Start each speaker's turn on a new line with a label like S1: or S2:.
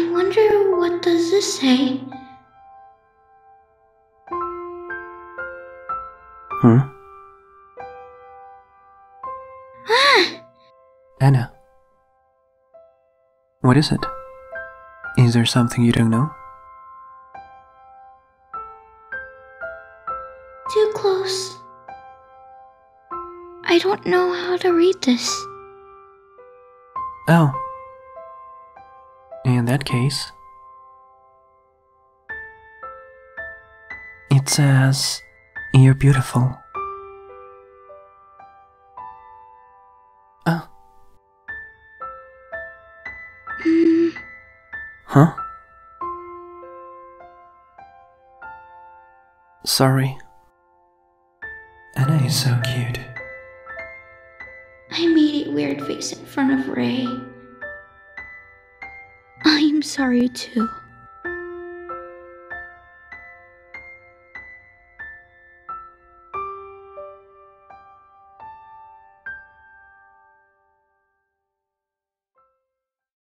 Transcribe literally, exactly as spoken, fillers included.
S1: I wonder what does this say?
S2: Hmm?
S1: Ah!
S2: Anna. What is it? Is there something you don't know?
S1: Too close. I don't know how to read this.
S2: Oh. In that case, it says, "You're beautiful." Oh.
S1: Hmm.
S2: Huh? Sorry. Anna is so cute.
S1: I made a weird face in front of Ray. I'm sorry too.